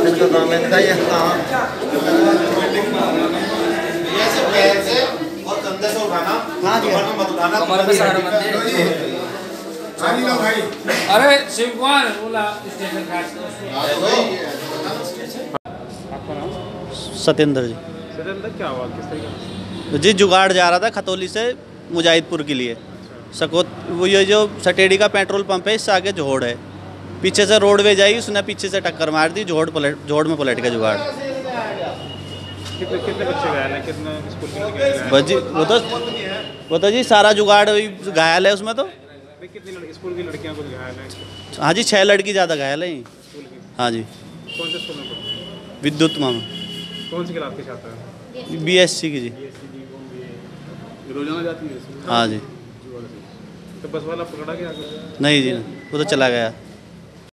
इनका काम है इनका ये काम और कंधे से उठाना, हाँ जी मत उठाना, कमर पे सारा मत भाई। अरे शिव कुमार बोला स्टेशन घाट आपका नाम? सत्येंद्र जी। सत्येंद्र, क्या हुआ, किस तरीके से? जी जुगाड़ जा रहा था खतौली से मुजाहिदपुर के लिए। सकौत वो ये जो सटेड़ी का पेट्रोल पंप है इससे आगे जोड़ है, पीछे से रोडवेज आई, उसने पीछे से टक्कर मार दी, जोड़ में पलट गया जुगाड़। कितने बच्चे घायल हैं, कितने स्कूल के लड़के घायल हैं? बस जी वो तो जी सारा जुगाड़ घायल है उसमें तो। कितनी स्कूल की लड़कियां कुछ घायल हैं? हाँ जी 6 लड़की ज़्यादा घायल है। स्कूल की? हाँ जी। कौन से स्कूल में पढ़ते? विद्युत मामा। कौन सी क्लास के छात्र हैं? BSc की जी। रोजाना जाती है? हाँ जी। तो बस वाला पकड़ा गया? नहीं जी वो तो चला गया।